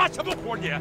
发什么火你？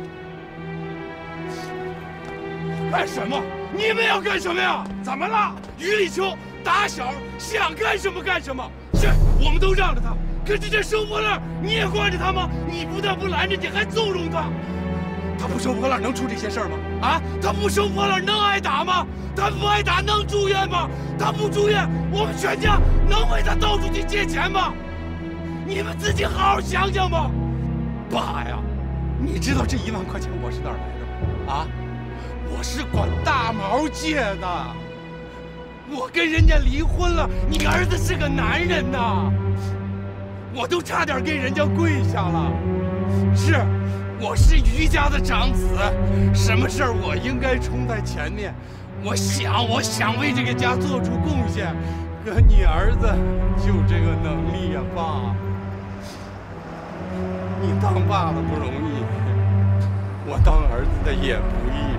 干什么？你们要干什么呀？怎么了？于立秋打小想干什么干什么，是我们都让着他。可是这收破烂你也惯着他吗？你不但不拦着，你还纵容他。他不收破烂能出这些事儿吗？啊，他不收破烂能挨打吗？他不挨打能住院吗？他不住院，我们全家能为他到处去借钱吗？你们自己好好想想吧。爸呀，你知道这1万块钱我是哪儿来的吗？啊，我是管大毛借的。我跟人家离婚了，你儿子是个男人呐，我都差点给人家跪下了。是，我是于家的长子，什么事儿我应该冲在前面。我想为这个家做出贡献，可你儿子就这个能力呀，爸。你当爸的不容易，我当儿子的也不易。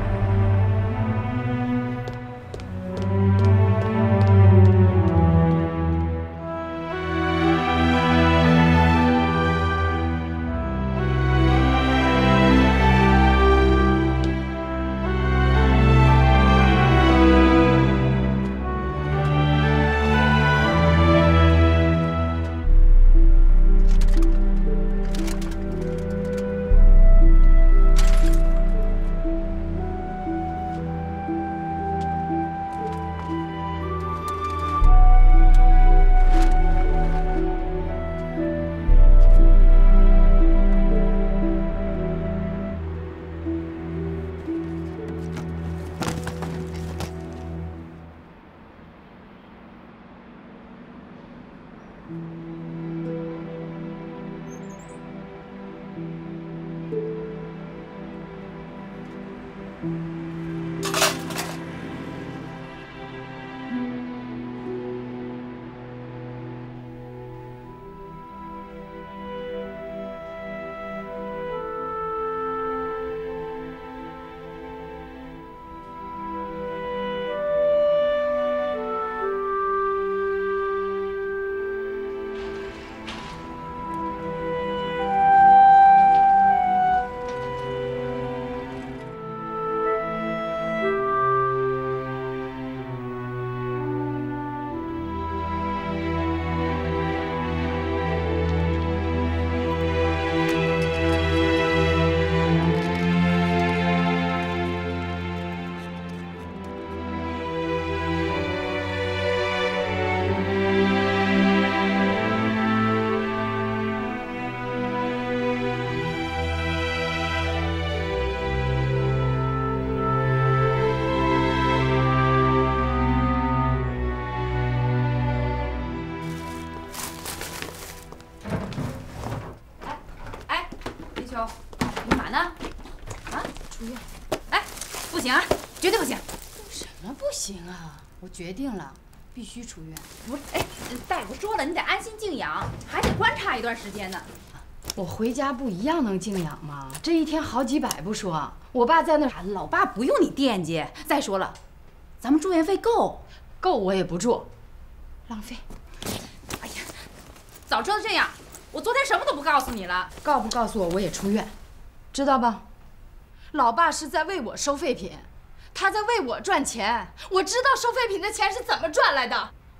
你干嘛呢？啊，出院？哎，不行啊，绝对不行！ 什么不行啊？我决定了，必须出院。 不是，哎，大夫说了，你得安心静养，还得观察一段时间呢。 我回家不一样能静养吗？这一天好几百不说，我爸在那儿， 老爸不用你惦记。再说了，咱们住院费够我也不住， 浪费。哎呀，早知道这样，我昨天什么都不告诉你了。 告不告诉我，我也出院，知道吧？老爸是在为我收废品，他在为我赚钱。我知道收废品的钱是怎么赚来的。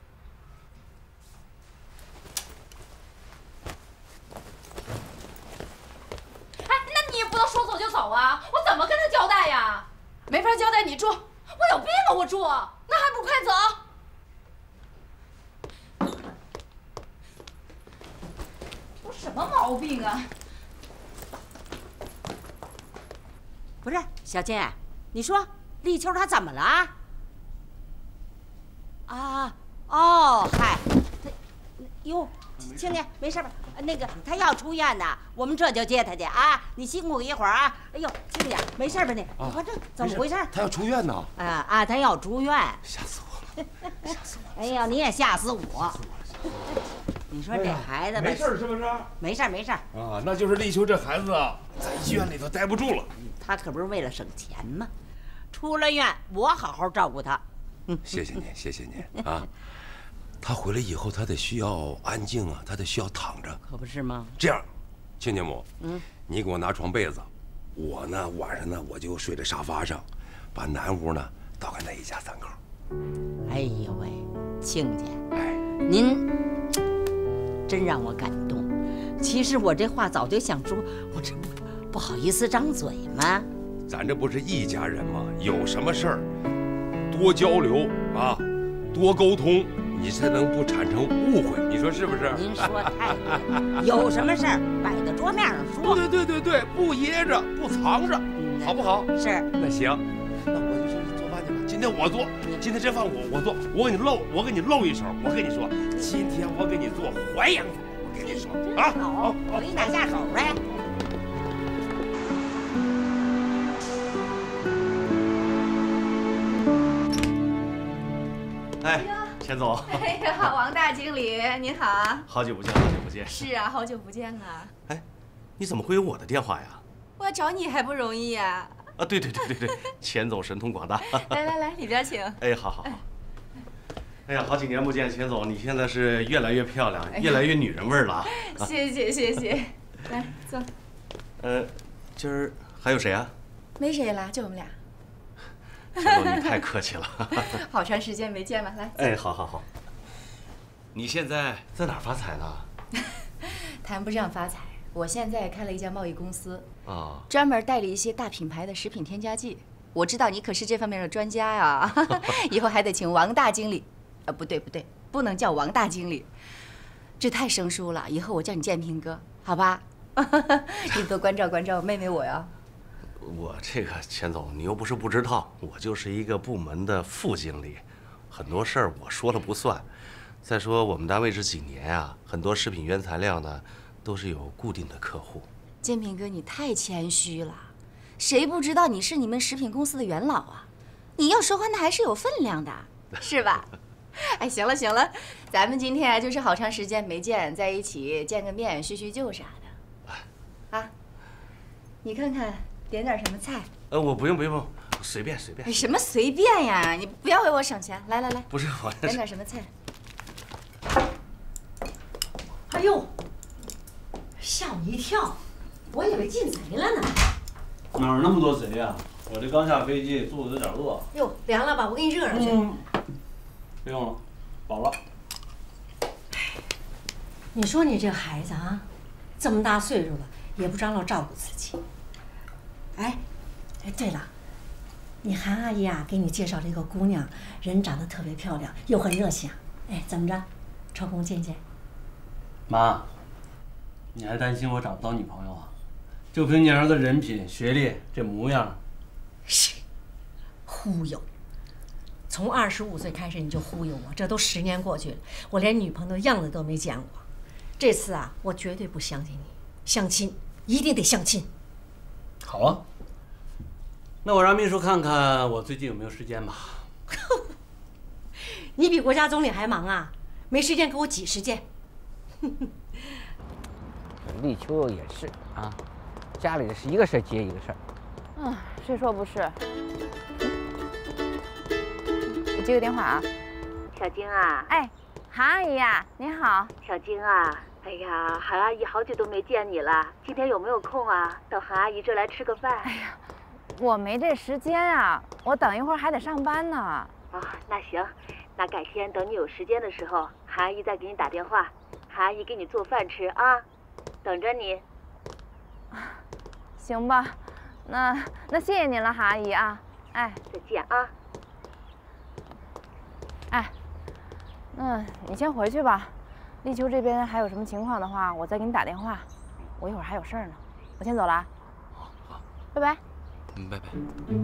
哎，那你也不能说走就走啊！我怎么跟他交代呀？ 没法交代，你住。 我有病啊！我住， 那还不快走？ 我什么毛病啊？ 不是小金，你说立秋他怎么了？啊，哦，嗨，他，哟，青年没事吧？那个他要出院呢，我们这就接他去啊！你辛苦一会儿啊！哎呦，青年没事吧你？你看这怎么回事？ 他要出院呢？ 他要出院， 吓死我了，吓死我了！ 哎呀，你也吓死我！你说这孩子没事是不是？ 没事没事啊，那就是立秋这孩子啊，在医院里头待不住了。 他可不是为了省钱吗？出了院，我好好照顾他。 谢谢您，谢谢您啊！他回来以后，他得需要安静啊，他得需要躺着。 可不是吗？ 这样， 亲家母，你给我拿床被子，我呢晚上呢我就睡在沙发上，把南屋呢倒给那一家三口。 哎呦喂，亲家，您真让我感动。其实我这话早就想说，我这不好意思张嘴吗？ 咱这不是一家人吗？有什么事儿多交流啊，多沟通，你才能不产生误会。你说是不是？ 您说太对了，有什么事儿摆在桌面上说。 对，不掖着，不藏着，好不好？ 是。 那行，那我就去做饭去吧。今天我做，今天这饭我做，我给你露一手。我跟你说，今天我给你做淮扬菜。我跟你说啊， 好，我给你打下手呗。 哎，钱总。 哎呀，王大经理，您好啊！ 好久不见，好久不见。 是啊，好久不见啊！ 哎，你怎么会有我的电话呀？ 我找你还不容易呀！ 啊，对，钱总神通广大。 来，里边请。 哎，好。哎呀，好几年不见，钱总，你现在是越来越漂亮，越来越女人味儿了。 谢谢。来坐。 今儿还有谁啊？ 没谁了，就我们俩。 钱总，你太客气了。 好长时间没见了，来。 哎，好。你现在在哪儿发财呢？ 谈不上发财，我现在开了一家贸易公司， 啊， 专门代理一些大品牌的食品添加剂。我知道你可是这方面的专家呀，以后还得请王大经理。不对，不能叫王大经理，这太生疏了。以后我叫你建平哥，好吧？你多关照关照妹妹我呀。 我这个钱总，你又不是不知道，我就是一个部门的副经理，很多事儿我说了不算。再说我们单位这几年啊，很多食品原材料呢都是有固定的客户。 建平哥，你太谦虚了，谁不知道你是你们食品公司的元老啊？你要说话那还是有分量的，是吧？哎，行了，咱们今天啊就是好长时间没见，在一起见个面叙叙旧啥的。啊，你看看点点什么菜？ 我不用，随便。 什么随便呀？你不要为我省钱。来， 不是我点点什么菜？ 哎呦，吓我一跳，我以为进贼了呢。 哪儿那么多贼呀？我这刚下飞机，肚子有点饿。 哟，凉了吧？我给你热上去。 不用了，饱了。 你说你这孩子啊，这么大岁数了，也不知道照顾自己。哎，对了，你韩阿姨啊，给你介绍了一个姑娘，人长得特别漂亮，又很热情。哎，怎么着，抽空见见？ 妈，你还担心我找不到女朋友啊？就凭你儿子人品、学历这模样， 是忽悠。从25岁开始你就忽悠我，这都10年过去了，我连女朋友的样子都没见过。这次啊，我绝对不相信你，相亲一定得相亲。 好啊，那我让秘书看看我最近有没有时间吧。 你比国家总理还忙啊，没时间给我挤时间。 立秋也是啊，家里的是一个事接一个事儿。 谁说不是？我接个电话啊。 小晶啊， 哎，韩阿姨呀，你好。 小晶啊，哎呀，韩阿姨好久都没见你了，今天有没有空啊？到韩阿姨这儿来吃个饭。 哎呀，我没这时间啊，我等一会儿还得上班呢。 啊，那行，那改天等你有时间的时候，韩阿姨再给你打电话，韩阿姨给你做饭吃啊，等着你。 行吧，那谢谢您了，韩阿姨啊。哎， 再见啊。 哎，那你先回去吧。立秋这边还有什么情况的话，我再给你打电话。我一会儿还有事儿呢，我先走了啊。 好， 拜拜。 拜拜。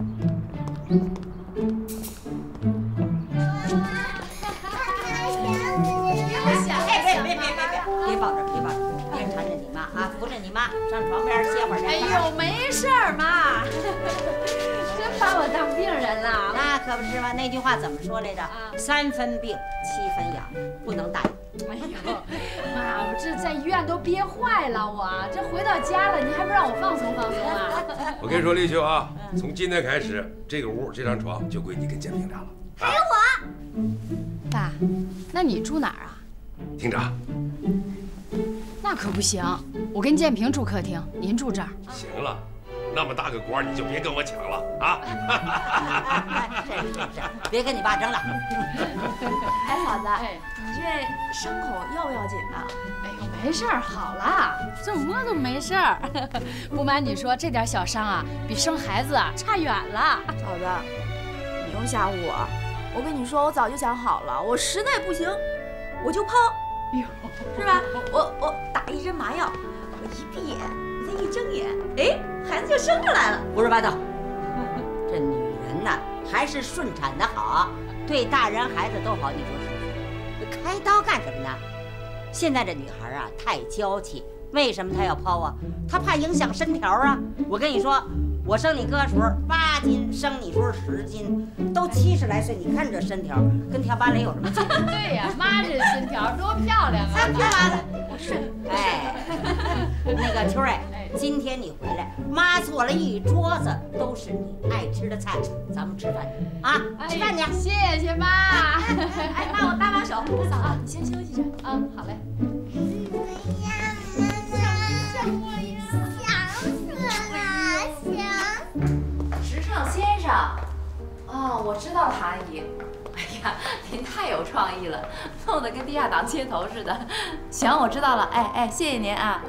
别抱着，别缠着你妈啊，扶着你妈上床边歇会儿去。 哎呦，没事儿，妈，真把我当病人了。 那可不是嘛，那句话怎么说来着？3分病7分养，不能大意。 哎呦，妈，我这在医院都憋坏了，我这回到家了，你还不让我放松放松啊？ 我跟你说，立秋啊，从今天开始，这个屋这张床就归你跟建平家了。 还有我。爸，那你住哪儿啊？ 厅长， 那可不行，我跟建平住客厅，您住这儿。 行了，那么大个官你就别跟我抢了啊！ 是，别跟你爸争了。 哎，嫂子，你这伤口要不要紧呢？ 哎呦，没事儿，好了，这摸都没事儿。不瞒你说，这点小伤啊，比生孩子啊差远了。 嫂子，你又吓唬我！我跟你说，我早就想好了，我实在不行，我就剖，是吧？我打一针麻药，我一闭眼，我再一睁眼，哎，孩子就生出来了。 胡说八道！这女人呐，还是顺产的好，对大人孩子都好，你说是不是？开刀干什么呢？现在这女孩啊，太娇气。为什么她要剖啊？她怕影响身条啊！我跟你说，我生你哥时候8斤，生你时候10斤，都70来岁，你看这身条，跟跳芭蕾有什么区别？ 对呀，妈这身条多漂亮啊！ 漂亮！是，哎，那个秋儿，今天你回来，妈做了一桌子都是你爱吃的菜，咱们吃饭去啊！吃饭去！ 谢谢妈。 哎，妈，我搭把手。嫂子，你先休息着。 啊，好嘞。 时尚先生，哦，我知道了，韩阿姨。哎呀，您太有创意了，弄得跟地下党接头似的。行，我知道了。哎，谢谢您啊。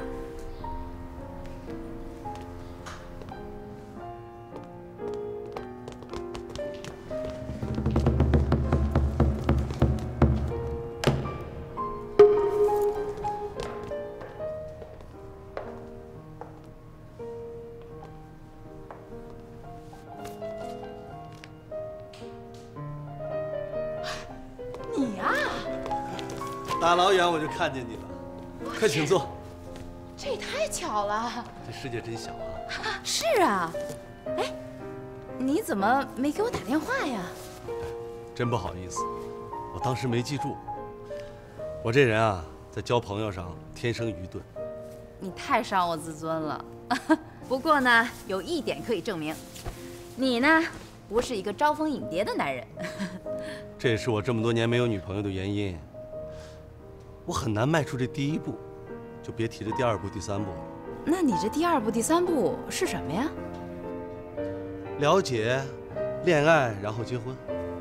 你呀， 大老远我就看见你了，快请坐。 这也太巧了。 这世界真小啊！ 是啊，哎，你怎么没给我打电话呀？ 真不好意思，我当时没记住。我这人啊，在交朋友上天生愚钝。 你太伤我自尊了。不过呢，有一点可以证明，你呢不是一个招蜂引蝶的男人。 这也是我这么多年没有女朋友的原因。我很难迈出这第一步，就别提这第2步、第3步了。 那你这第2步、第3步是什么呀？ 了解、恋爱，然后结婚。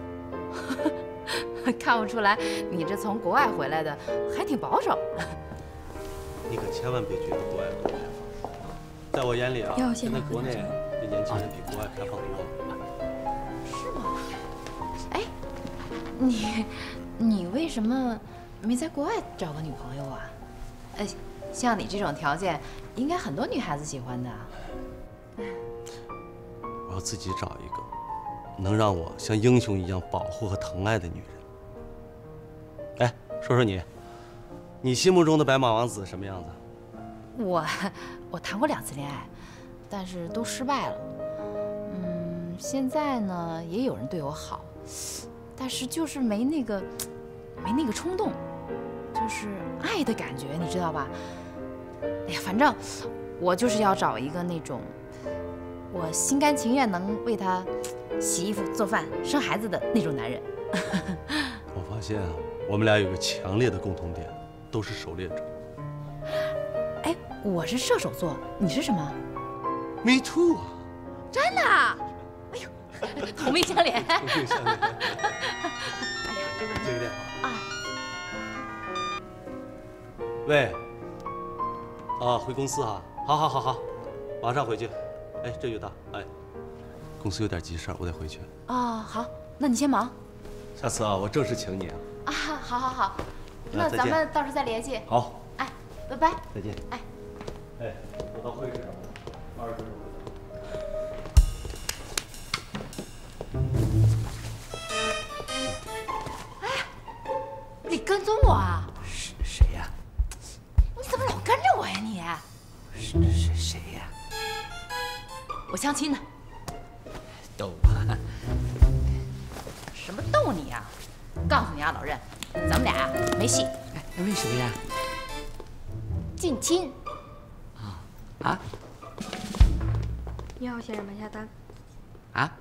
看不出来，你这从国外回来的还挺保守。 你可千万别觉得国外不开放，在我眼里啊，现在国内这年轻人比国外开放多了。 是吗？哎，你为什么没在国外找个女朋友啊？像你这种条件，应该很多女孩子喜欢的。 我要自己找一个能让我像英雄一样保护和疼爱的女人。哎，说说你心目中的白马王子什么样子？ 我谈过2次恋爱，但是都失败了。现在呢也有人对我好，但是就是没那个冲动，就是爱的感觉，你知道吧？哎呀，反正我就是要找一个那种我心甘情愿能为他洗衣服、做饭、生孩子的那种男人。 我发现我们俩有个强烈的共同点，都是狩猎者。 哎，我是射手座，你是什么 ？Me too 啊！ 真的？哎呦，同命相连。 同命相连。 哎呀，这个电话啊。 喂。啊，回公司啊！好，马上回去。哎，这就到。哎，公司有点急事儿，我得回去。 哦，好，那你先忙。 下次啊，我正式请你啊。 啊，好，那咱们到时候再联系。 好。 哎，拜拜。 再见。 哎， 我到会议室了，20分钟。 哎，你跟踪我啊？ 谁呀？ 你怎么老跟着我呀你？ 谁呀？ 我相亲呢。 逗我。 什么逗你呀？告诉你啊，老任，咱们俩呀没戏。 哎，为什么呀？ 近亲。 啊？ 你好，先生，买下单。 啊？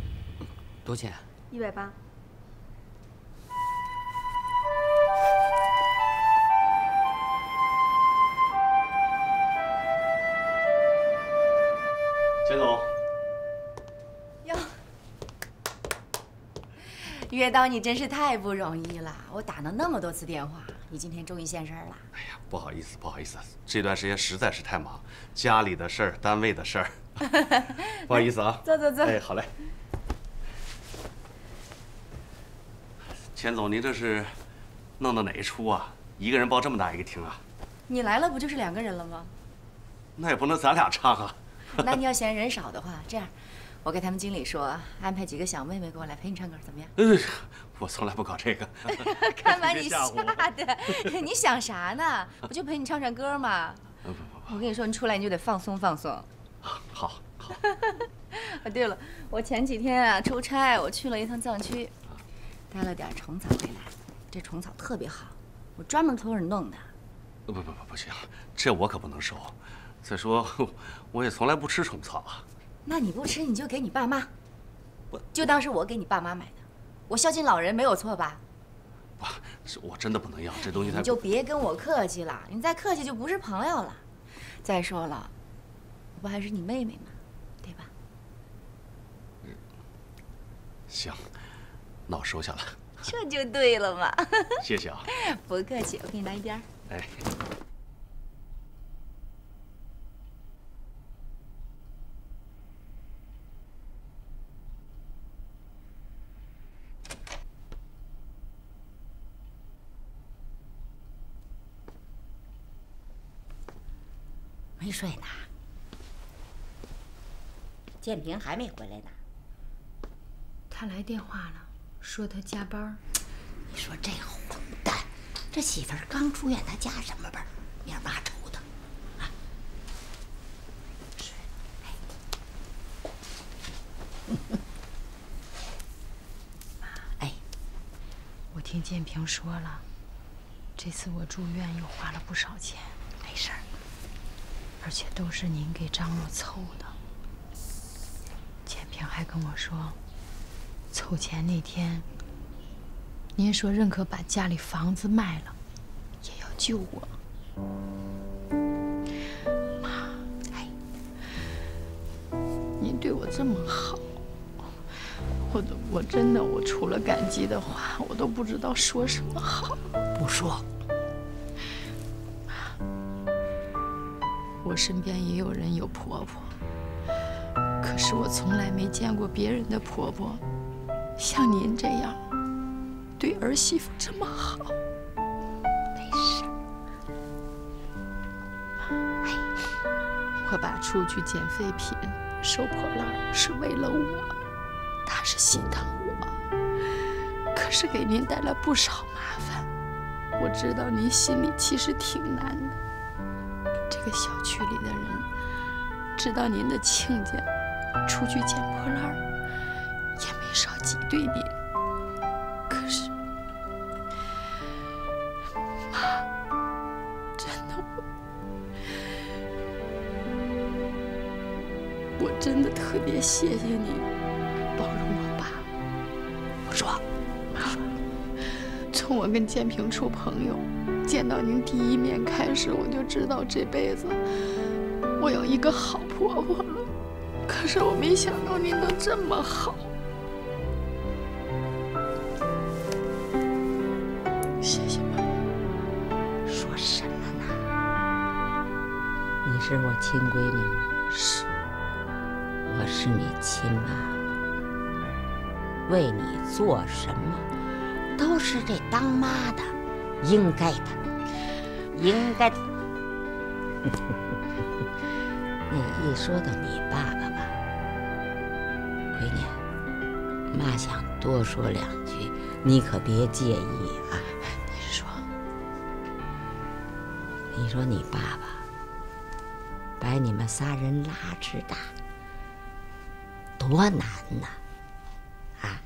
多少钱？ 180。 钱总。 哟，岳导，你真是太不容易了，我打了那么多次电话，你今天终于现身了。 哎呀，不好意思，不好意思，这段时间实在是太忙，家里的事儿，单位的事儿，不好意思啊。 坐坐坐。 哎，好嘞。钱总，您这是弄的哪一出啊？一个人包这么大一个厅啊？ 你来了不就是2个人了吗？ 那也不能咱俩唱啊。 那你要嫌人少的话，这样，我给他们经理说，安排几个小妹妹过来陪你唱歌，怎么样？ 我从来不搞这个。 看把你吓的，你想啥呢？不就陪你唱唱歌吗？ 不， 我跟你说，你出来你就得放松放松。 好。 啊，对了，我前几天啊出差，我去了一趟藏区，带了点虫草回来。这虫草特别好，我专门托人弄的。 不行，这我可不能收。再说，我也从来不吃虫草啊。 那你不吃，你就给你爸妈，就当是我给你爸妈买的。我孝敬老人没有错吧？ 不，我真的不能要这东西太。 你就别跟我客气了，你再客气就不是朋友了。再说了，我不还是你妹妹吗？对吧？ 行，那我收下了。 这就对了嘛。 谢谢啊。 不客气，我给你拿一边。 哎。 没睡呢，建平还没回来呢。 他来电话了，说他加班。 你说这混蛋，这媳妇儿刚出院，他加什么班？面麻愁的。啊，睡。 哎，我听建平说了，这次我住院又花了不少钱。 没事儿。 而且都是您给张罗凑的。建平还跟我说，凑钱那天，您说认可把家里房子卖了，也要救我。妈，哎，您对我这么好，我真的我除了感激的话，我都不知道说什么好。 不说。 我身边也有人有婆婆，可是我从来没见过别人的婆婆像您这样对儿媳妇这么好。 没事。 我爸出去捡废品、收破烂是为了我，他是心疼我，可是给您带来不少麻烦。我知道您心里其实挺难的。这个小区里的人知道您的亲家出去捡破烂，也没少挤兑您。可是，妈，真的我真的特别谢谢你包容我爸。 不说， 从我跟建平处朋友，见到您第一面开始，我就知道这辈子我有一个好婆婆了。可是我没想到您都这么好，谢谢妈。 说什么呢？你是我亲闺女吗？ 是。 我是你亲妈，为你做什么，都是这当妈的应该的，应该的。那一说到你爸爸吧，闺女，妈想多说两句，你可别介意啊。 你说， 你说你爸爸把你们仨人拉扯大，多难呐！啊，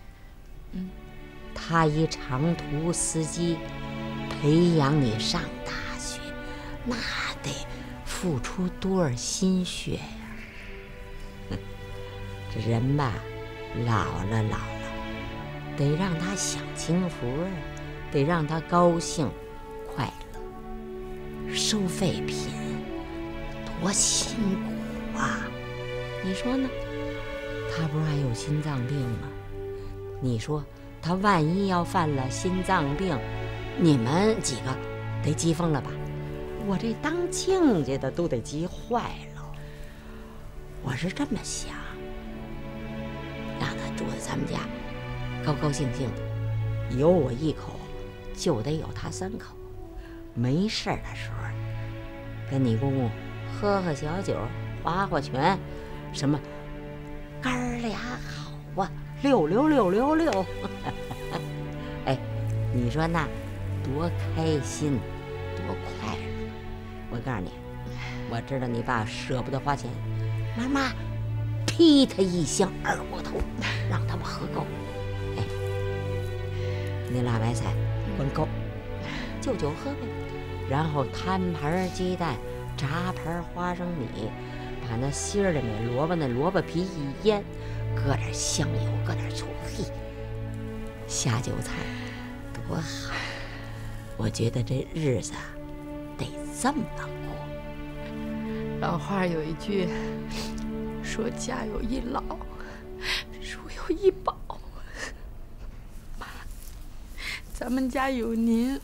他一长途司机培养你上大学，那得付出多少心血呀！这人吧，老了，得让他享清福啊，得让他高兴快乐。收废品多辛苦啊！ 你说呢？他不是还有心脏病吗？你说他万一要犯了心脏病，你们几个得急疯了吧？我这当亲家的都得急坏了。我是这么想，让他住在咱们家，高高兴兴的，有我一口，就得有他3口。没事的时候，跟你公公喝喝小酒，划划拳，什么哥俩好啊，66666。哎，你说那多开心，多快乐！我告诉你，我知道你爸舍不得花钱，妈妈劈他一箱二锅头，让他们喝够。哎，那辣白菜管够，就酒喝呗。然后摊盘鸡蛋，炸盘花生米，把那心儿里面萝卜皮一腌，搁点香油，搁点醋，嘿，下酒菜多好！我觉得这日子得这么过。 老话有一句说家有一老，如有一宝。妈，咱们家有您，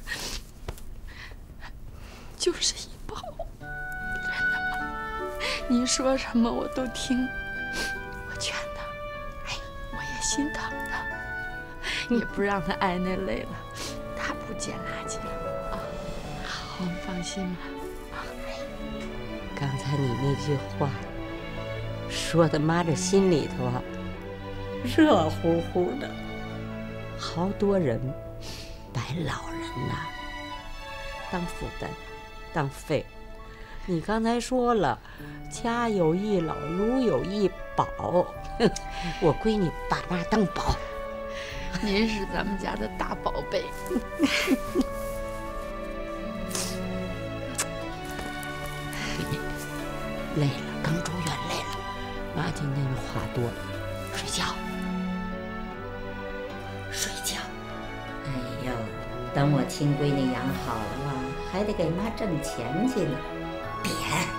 就是一宝。真的吗？您说什么我都听，我劝他，哎，我也心疼他，也不让他挨那累了。他不捡垃圾了啊！您放心吧。 刚才你那句话说的，妈这心里头啊热乎乎的。好多人把老人呐当负担，当废物。你刚才说了，家有一老，如有一宝。我闺女把妈当宝。 您是咱们家的大宝贝。 累了，刚住院累了，妈今天话多了，睡觉。睡觉。哎呦，等我亲闺女养好了，还得给妈挣钱去呢。扁。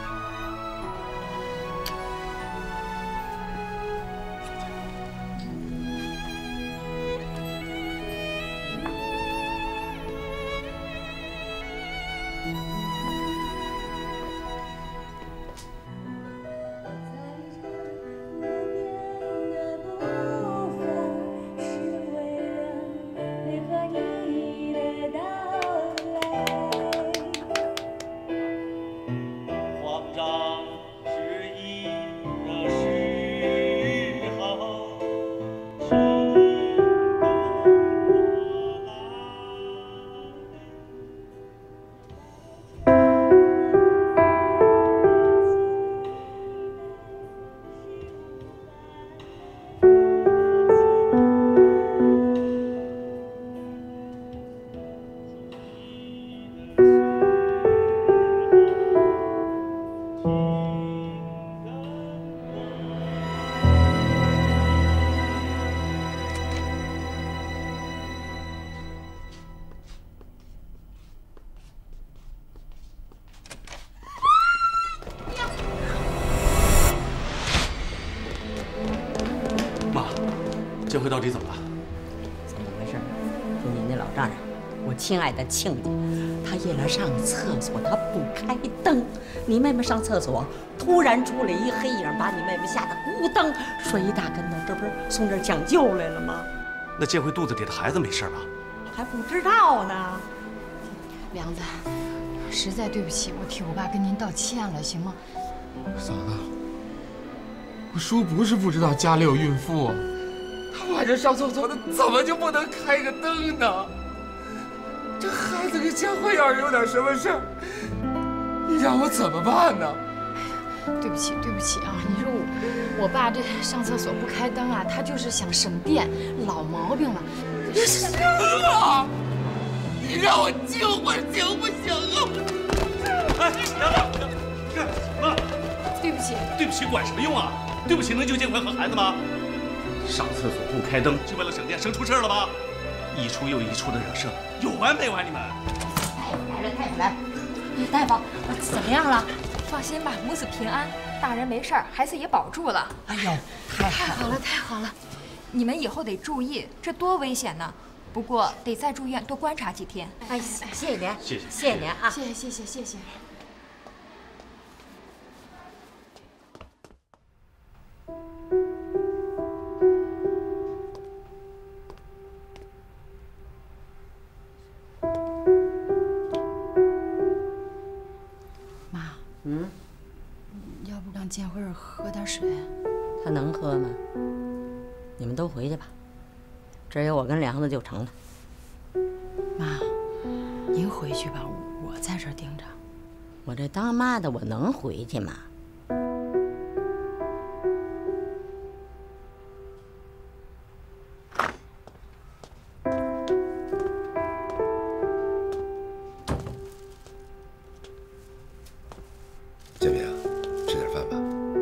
这回到底怎么了？ 怎么回事？就你那老丈人，我亲爱的亲家，他夜里上厕所他不开灯，你妹妹上厕所突然出来一黑影，把你妹妹吓得咕噔摔一大跟头，这不是送这儿抢救来了吗？ 那这回肚子里的孩子没事吧？ 还不知道呢。 梁子，实在对不起，我替我爸跟您道歉了，行吗？ 嫂子，我叔不是不知道家里有孕妇。他晚上上厕所的怎么就不能开个灯呢？这孩子跟江慧要是有点什么事儿，你让我怎么办呢？ 对不起，对不起啊！你说我爸这上厕所不开灯啊，他就是想省电，老毛病了。 行啊，你让我静会儿行不行啊？ 哎，娘子，干什么？ 对不起， 对不起，管什么用啊？对不起能救建辉和孩子吗？上厕所不开灯，就为了省电，省出事了吧？一出又一出的惹事，有完没完你们？ 大夫来了，大夫来了，大夫怎么样了？ 放心吧，母子平安。 大人没事儿，孩子也保住了。 哎呦，太好了， 太好了！你们以后得注意，这多危险呢！不过得在住院多观察几天。 哎，谢谢您， 谢谢您啊！ 谢谢。 妈，要不让建辉喝点水？ 他能喝吗？你们都回去吧，只有我跟梁子就成了。 妈，您回去吧，我在这儿盯着。 我这当妈的，我能回去吗？ 建明，吃点饭吧。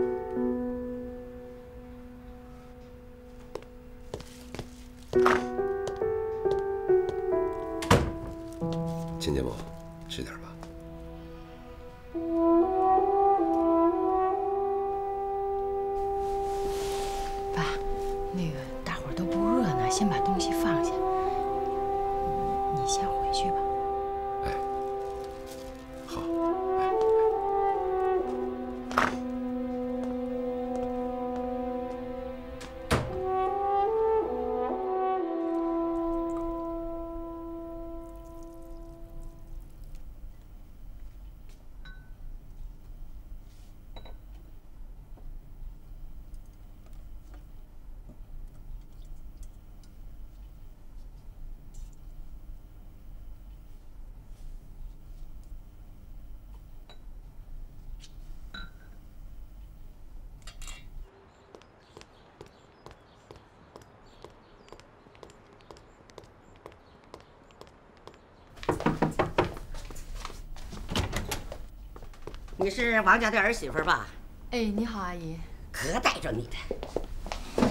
亲家母，吃点吧。 爸，那个大伙儿都不饿呢，先把东西放下。你先回去吧。 好。 你是王家的儿媳妇吧？ 哎，你好，阿姨。 可逮着你的。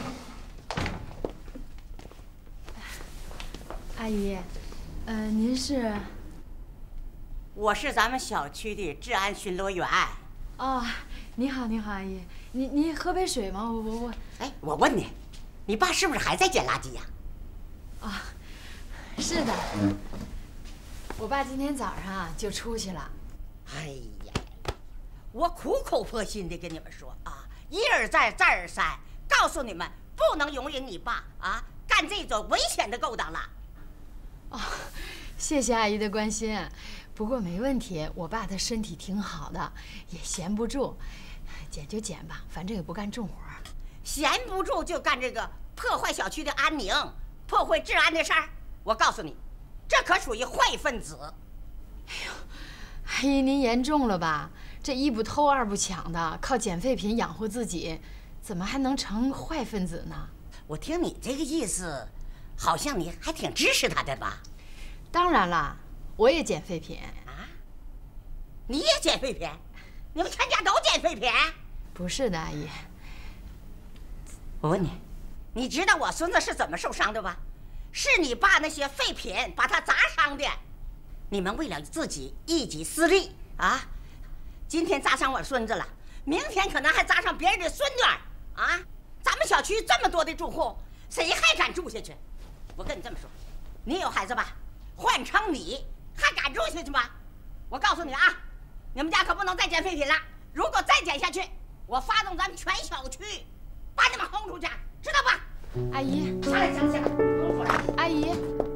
阿姨，您是？ 我是咱们小区的治安巡逻员。 哦，你好，阿姨。您喝杯水吗？我。 哎，我问你，你爸是不是还在捡垃圾呀？ 啊，是的。我爸今天早上啊就出去了。 哎呀，我苦口婆心的跟你们说啊，一而再再而三告诉你们，不能容忍你爸啊干这种危险的勾当了。 哦，谢谢阿姨的关心，不过没问题，我爸他身体挺好的，也闲不住，捡就捡吧，反正也不干重活。 闲不住就干这个破坏小区的安宁、破坏治安的事儿，我告诉你，这可属于坏分子。 哎呦，阿姨您严重了吧？这一不偷二不抢的，靠捡废品养活自己，怎么还能成坏分子呢？ 我听你这个意思，好像你还挺支持他的吧？ 当然啦，我也捡废品啊！你也捡废品？你们全家都捡废品？ 不是的，阿姨。 我问你，你知道我孙子是怎么受伤的吧？是你爸那些废品把他砸伤的。你们为了自己一己私利啊，今天砸伤我孙子了，明天可能还砸伤别人的孙女儿啊！咱们小区这么多的住户，谁还敢住下去？我跟你这么说，你有孩子吧？换成你还敢住下去吗？我告诉你啊，你们家可不能再捡废品了。如果再捡下去，我发动咱们全小区把你们轰出去，知道吧？ 阿姨， 下来，行了，不用说了。 阿姨。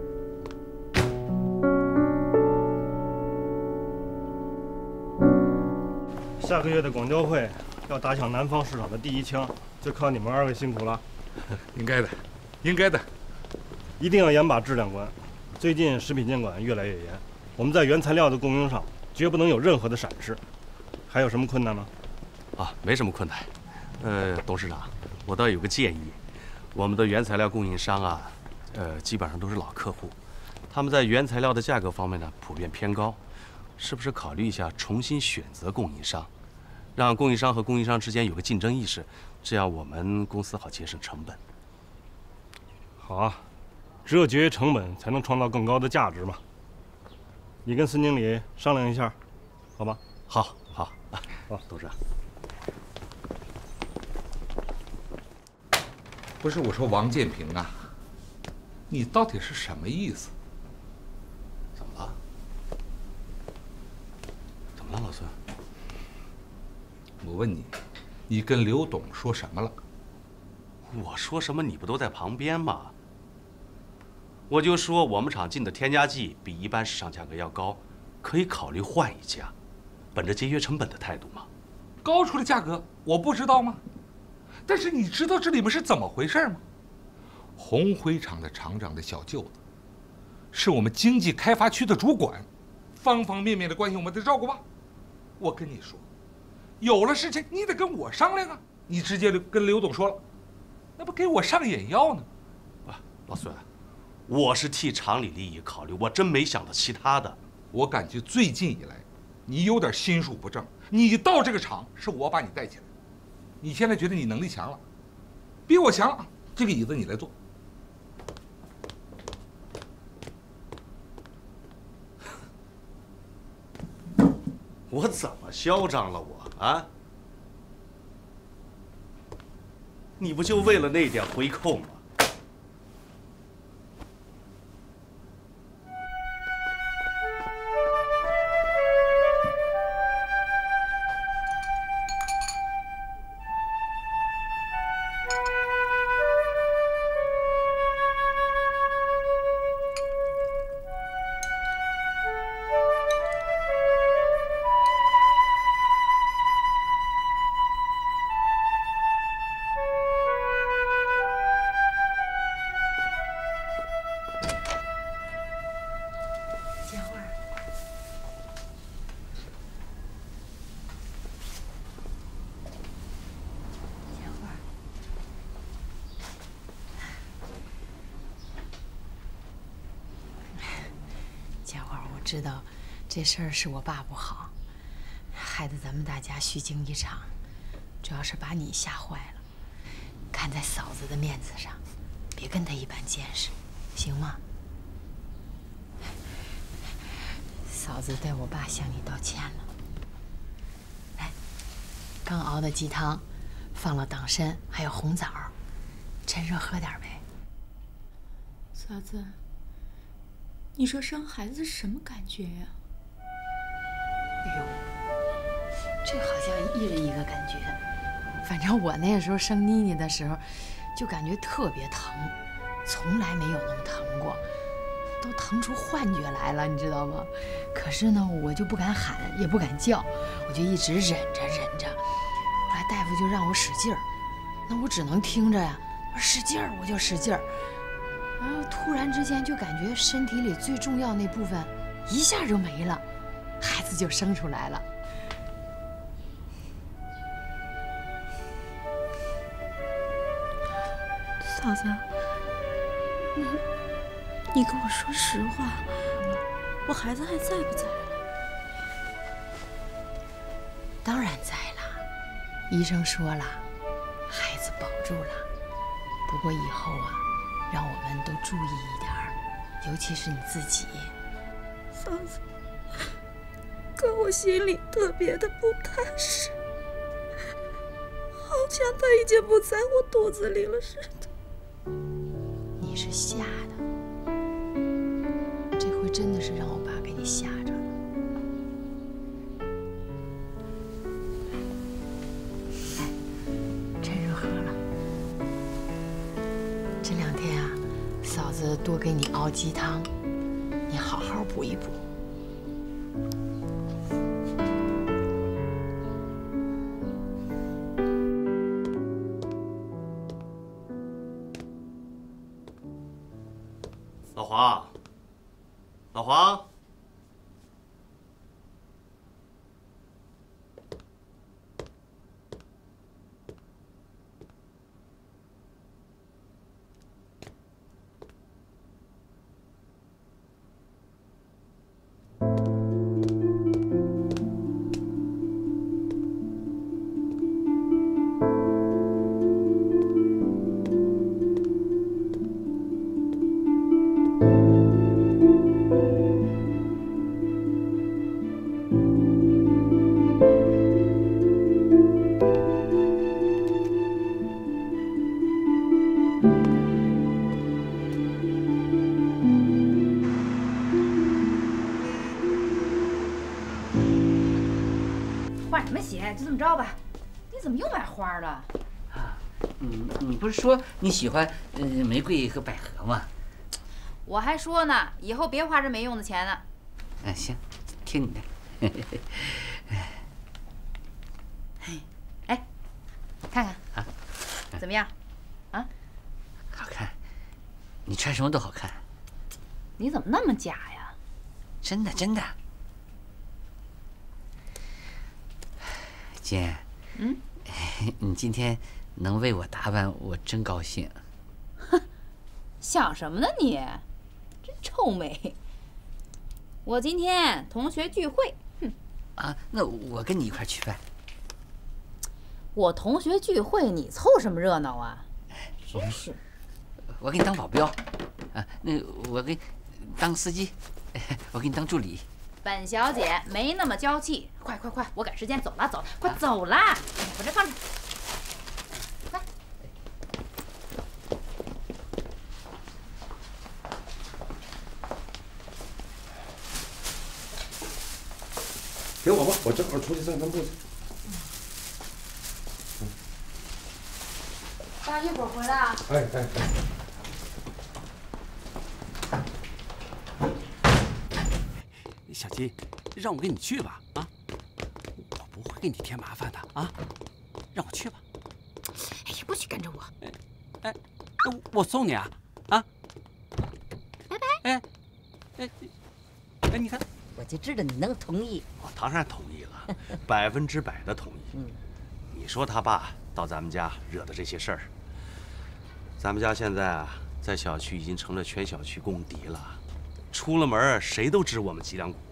下个月的广交会要打响南方市场的第一枪，就靠你们二位辛苦了。 应该的，应该的。 一定要严把质量关。最近食品监管越来越严，我们在原材料的供应上绝不能有任何的闪失。还有什么困难吗？ 啊，没什么困难。董事长，我倒有个建议，我们的原材料供应商啊，基本上都是老客户，他们在原材料的价格方面呢普遍偏高，是不是考虑一下重新选择供应商？让供应商和供应商之间有个竞争意识，这样我们公司好节省成本。 好啊，只有节约成本，才能创造更高的价值嘛。你跟孙经理商量一下，好吧？ 好，好， 好， 董事长。 不是我说王建平啊，你到底是什么意思？ 怎么了？怎么了，老孙？ 我问你，你跟刘董说什么了？ 我说什么你不都在旁边吗？我就说我们厂进的添加剂比一般市场价格要高，可以考虑换一家，本着节约成本的态度嘛。 高出的价格我不知道吗？但是你知道这里面是怎么回事吗？红灰厂的厂长的小舅子，是我们经济开发区的主管，方方面面的关系我们得照顾吧。我跟你说，有了事情你得跟我商量啊，你直接跟刘董说了，那不给我上眼药呢？ 老孙，我是替厂里利益考虑，我真没想到其他的。 我感觉最近以来，你有点心术不正。你到这个厂是我把你带起来，你现在觉得你能力强了，比我强了，这个椅子你来坐。 我怎么嚣张了我啊？你不就为了那点回扣吗？ 知道这事儿是我爸不好，害得咱们大家虚惊一场，主要是把你吓坏了。看在嫂子的面子上，别跟她一般见识，行吗？嫂子代我爸向你道歉了。来，刚熬的鸡汤，放了党参，还有红枣，趁热喝点呗。 嫂子。你说生孩子是什么感觉呀？ 哎呦，这好像一人一个感觉。反正我那时候生妮妮的时候，就感觉特别疼，从来没有那么疼过，都疼出幻觉来了，你知道吗？可是呢，我就不敢喊，也不敢叫，我就一直忍着忍着。后来大夫就让我使劲儿，那我只能听着呀，我使劲儿我就使劲儿。然后突然之间就感觉身体里最重要那部分一下就没了，孩子就生出来了。 嫂子，你跟我说实话，我孩子还在不在了？ 当然在了，医生说了，孩子保住了。不过以后啊，让我们都注意一点儿，尤其是你自己。 嫂子，可我心里特别的不踏实，好像他已经不在我肚子里了似的。 你是吓的，这回真的是让我爸给你吓着了。趁热喝了。这2天啊，嫂子多给你熬鸡汤，你好好补一补。 老黄，老黄， 么着吧，你怎么又买花了？ 你不是说你喜欢玫瑰和百合吗？ 我还说呢，以后别花这没用的钱呢。 行，听你的。 哎，看看啊， 怎么样？啊， 好看，你穿什么都好看。 你怎么那么假呀？ 真的真的。姐，你今天能为我打扮，我真高兴。 哼，想什么呢你？真臭美。我今天同学聚会。哼。 啊，那我跟你一块去呗。 我同学聚会，你凑什么热闹啊？真是。 我给你当保镖，啊，那我给你当司机，我给你当助理。 本小姐没那么娇气，快快快，我赶时间，走了走了，快走啦！把这放这。来。 给我吧，我正好出去散散步去。 爸，一会儿回来啊。 哎哎哎。 小金，让我跟你去吧，啊，我不会给你添麻烦的啊，让我去吧。 哎呀，不许跟着我！ 哎，我送你啊，啊， 拜拜。 哎，你看， 我就知道你能同意。 我当然同意了，100%的同意。你说他爸到咱们家惹的这些事儿，咱们家现在啊，在小区已经成了全小区公敌了。出了门谁都知我们脊梁骨。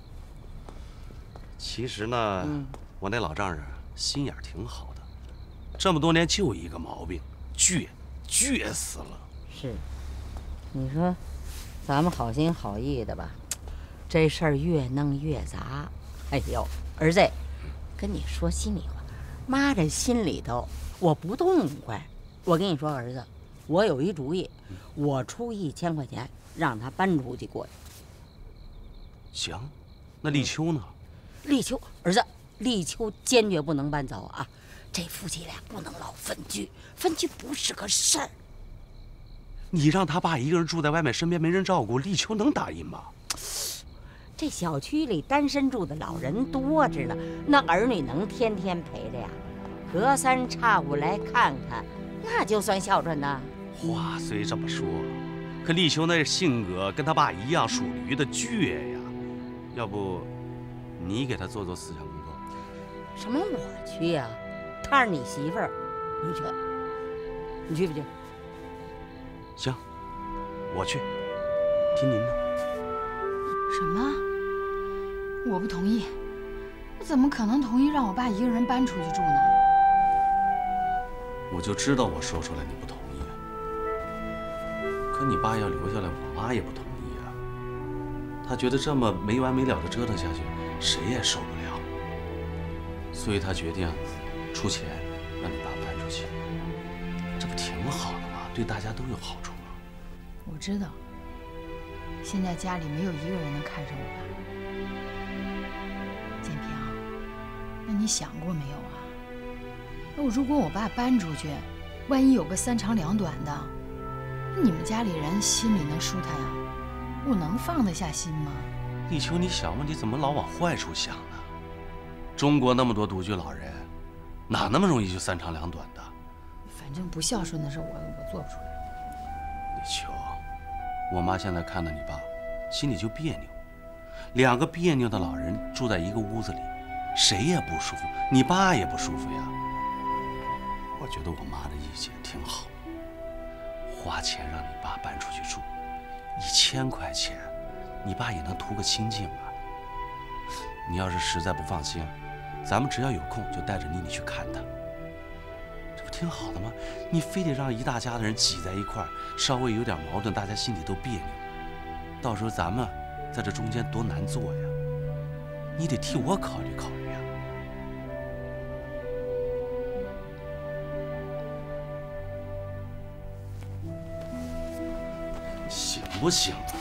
其实呢，我那老丈人心眼挺好的，这么多年就一个毛病，倔死了。 是，你说，咱们好心好意的吧，这事儿越弄越杂。哎呦，儿子，跟你说心里话，妈这心里头我不痛快。我跟你说，儿子，我有一主意，我出1000块钱。让他搬出去过去。 行，那立秋呢？ 立秋，儿子，立秋坚决不能搬走啊！这夫妻俩不能老分居，分居不是个事儿。 你让他爸一个人住在外面，身边没人照顾，立秋能答应吗？ 这小区里单身住的老人多着呢，那儿女能天天陪着呀？隔三差五来看看，那就算孝顺呐。 话虽这么说。可立秋那性格跟他爸一样，属驴的倔呀。要不，你给他做思想工作？ 什么我去呀？她是你媳妇儿，你去，你去不去？ 行，我去，听您的。 什么？我不同意。我怎么可能同意让我爸一个人搬出去住呢？ 我就知道我说出来你不同意。可你爸要留下来，我妈也不同意啊。她觉得这么没完没了的折腾下去，谁也受不了。所以她决定出钱让你爸搬出去，这不挺好的吗？对大家都有好处啊。 我知道，现在家里没有一个人能看上我爸。建平，那你想过没有啊？如果我爸搬出去，万一有个3长2短的。你们家里人心里能舒坦呀？我能放得下心吗？ 立秋，你想问题怎么老往坏处想呢？中国那么多独居老人，哪那么容易就3长2短的？ 反正不孝顺的事我做不出来。 立秋，我妈现在看到你爸，心里就别扭。2个别扭的老人住在一个屋子里，谁也不舒服，你爸也不舒服呀。我觉得我妈的意见挺好。花钱让你爸搬出去住，1000块钱，你爸也能图个清静啊。你要是实在不放心，咱们只要有空就带着妮妮去看他，这不挺好的吗？你非得让一大家的人挤在一块儿，稍微有点矛盾，大家心里都别扭，到时候咱们在这中间多难做呀。你得替我考虑考虑啊。行不行啊？